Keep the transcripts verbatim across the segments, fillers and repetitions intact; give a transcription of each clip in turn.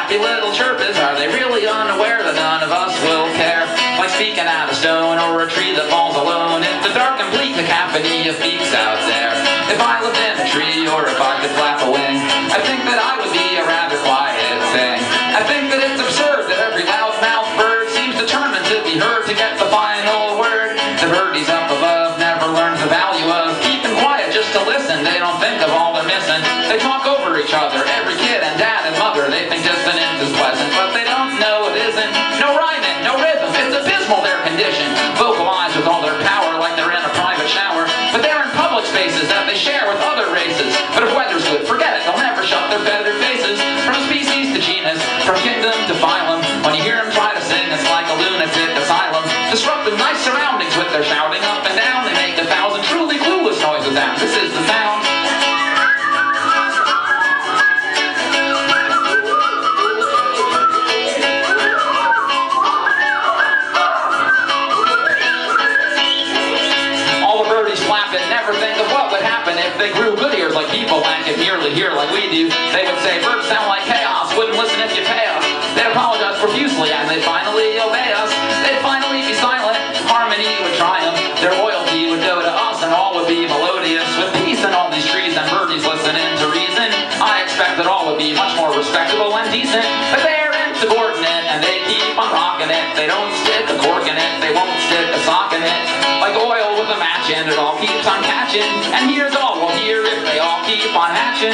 happy little chirp is, are they really unaware that none of us will care? Like speaking at a stone or a tree that falls alone. It's the dark complete cacophony of beaks out there. If I lived in a tree or if I could flap a wing, I think that I would be a rather quiet thing. I think that it's absurd that every loudmouth bird seems determined to be heard to get the final word. The birdies up above never learned the value of keeping quiet just to listen. They don't think of all they're missing. They talk over each other, every kid and dad and mother. They think dissonance is pleasant, but they don't know it isn't. No rhyming, no rhythm, it's abysmal their condition. Vocalize with all their power like they're in a private shower. But they're in public spaces that they share with other races. But if weather's good, forget it, they'll never shut their feathered faces. From species to genus, from kingdom to phylum, when you hear them try to sing, it's like a lunatic asylum. Disrupting nice surroundings with their shouting up and down. They make a thousand truly clueless noises out. This is the sound. Never think of what would happen if they grew good ears like people and could merely hear like we do. They would say birds sound like chaos, wouldn't listen if you pay us. They'd apologize profusely and they'd finally obey us. They'd finally be silent, harmony would triumph. Their loyalty would go to us and all would be melodious. With peace in all these trees and birdies listening to reason, I expect that all would be much more respectable and decent. But they're insubordinate and they keep on rocking it. They don't stick a cork in it, they won't stick a sock in it. Like oil with a match and it all keeps on catching. And here's all we'll hear if they all keep on hatching.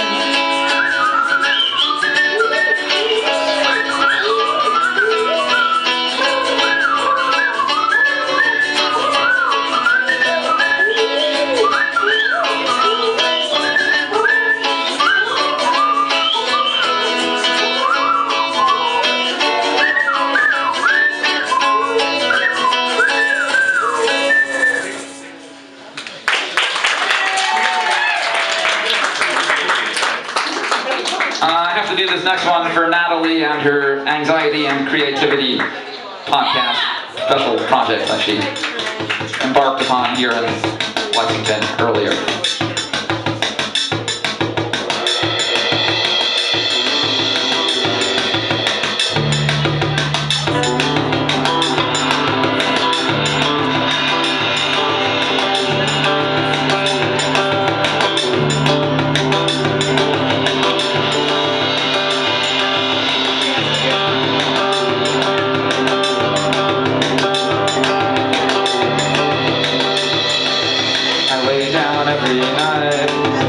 Do this next one for Natalie and her Anxiety and Creativity podcast, special project that she embarked upon here in Lexington earlier. Every night,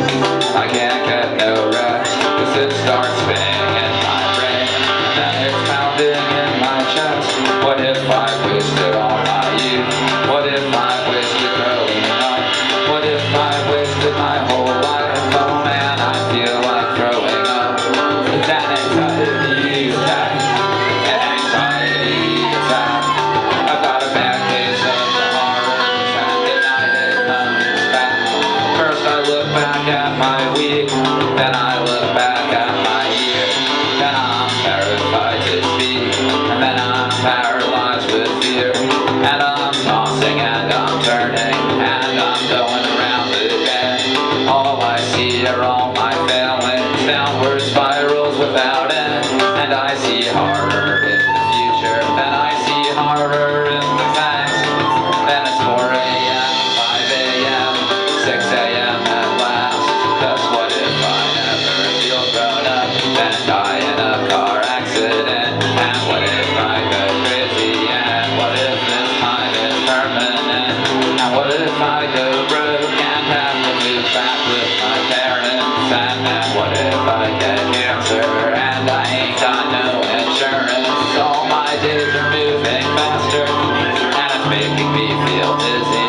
I can't get no rest, 'cause it starts spinning in my brain, and then it's pounding in my chest. What if I wasted all my youth? What if I wasted growing up? What if I wasted my whole life? Oh man, I feel like throwing up. It's an anxiety attack, an anxiety attack. I've got a bad case of the horror, and at night it comes back. First I look back at my week, then I look back at my year, then I'm terrified to speak, and then I'm paralyzed with fear, and I'm tossing and I'm turning, and I'm going around again. All I see are all my failings, downward spirals without end, and I see horror in the future, then I see horror in the past, then it's four A M, five A M, six A M at last. 'Cause what if I never feel grown up and die in a car accident? And what if I go crazy? And what if this time is permanent? And what if I go broke and have to move back with my parents? And then what if I get cancer and I ain't got no insurance? All my days are moving faster and it's making me feel dizzy.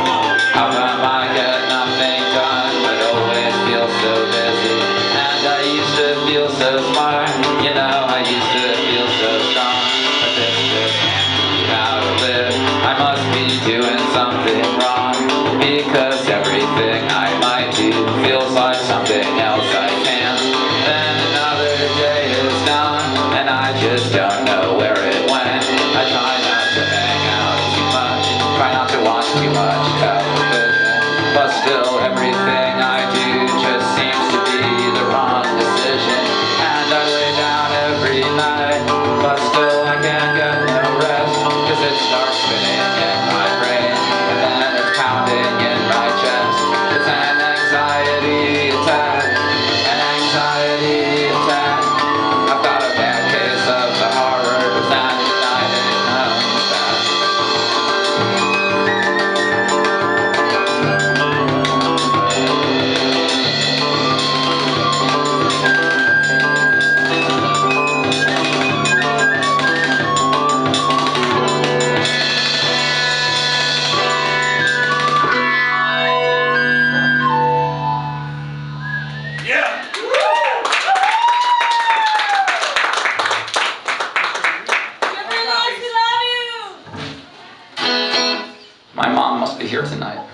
How come I get nothing done but always feel so busy? And I used to feel so smart, you know, I used to feel so strong. But this just can't be how to live. I must be doing something wrong, because everything I might do feels like something else I can't. Then another day is done and I just don't know where it went. I try not to hang out too much, try not to watch too much television, but still everything I do just seems to be the wrong decision. And I lay down every night here tonight.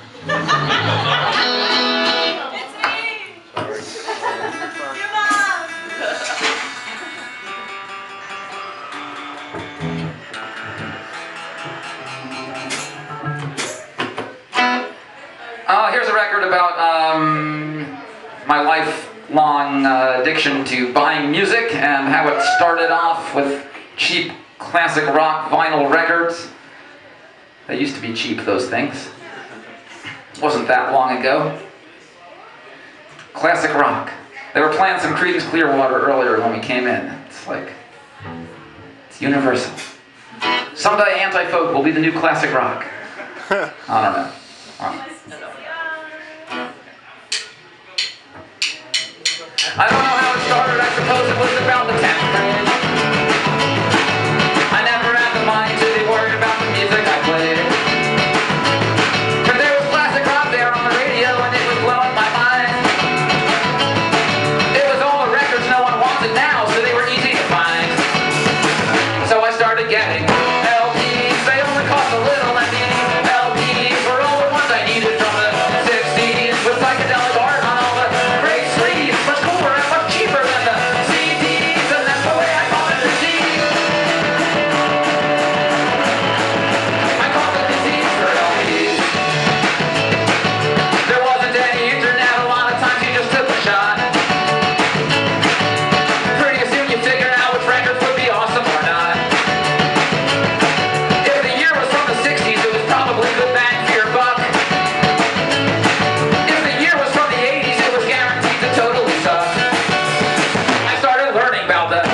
Uh, here's a record about um, my lifelong uh, addiction to buying music and how it started off with cheap classic rock vinyl records. They used to be cheap, those things. Wasn't that long ago. Classic rock. They were playing some Creedence Clearwater earlier when we came in. It's like, it's universal. Someday anti-folk will be the new classic rock. I don't know. I don't know how it started. I suppose it was about the tenth grade. I never had the mind to be worried about the music I played. But there was classic rock there on the radio and it was blowing my mind. It was all the records no one wanted now, so they were easy to find. So I started getting L Ps. They only cost a little, I mean L Ps were all the ones I needed from the sixties with psychedelic art on all the great sleeves. Much cooler and much cheaper than the C Ds, and that's the way I call it disease. I call it disease for L Ps. There wasn't any internet, a lot of times you just took a shot. Pretty soon you figured out which records would be awesome or not. If the year was from the sixties, it was probably good bang for your buck. If the year was from the eighties, it was guaranteed to totally suck. I started learning about the